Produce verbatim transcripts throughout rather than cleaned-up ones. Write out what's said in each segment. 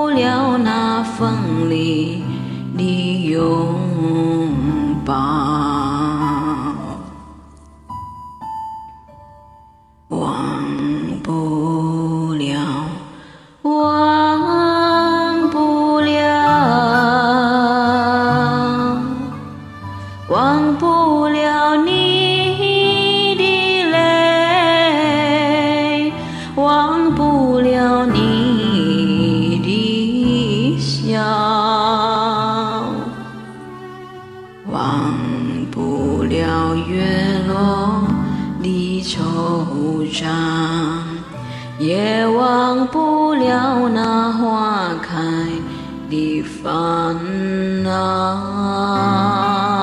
不了那锋利的拥抱，忘不了，忘不了，忘不了你的泪，忘不了你的笑，忘不了月落的惆怅，也忘不了那花开的烦恼。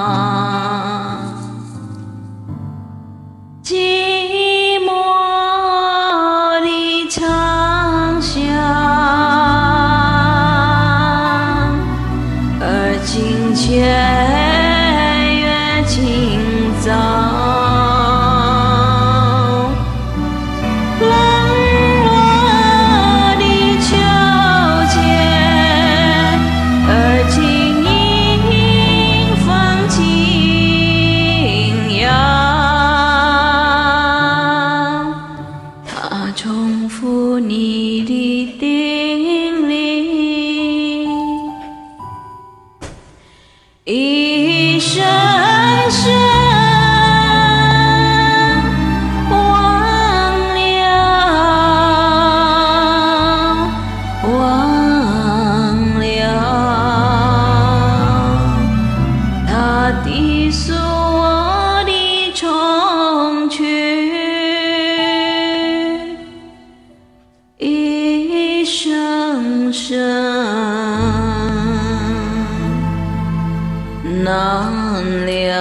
寂寞的长巷，而今却越清早。冷落的秋千，而今迎风轻摇。它重复你的叮咛，一声声忘了，忘了，它低诉我的衷曲，一声声难了。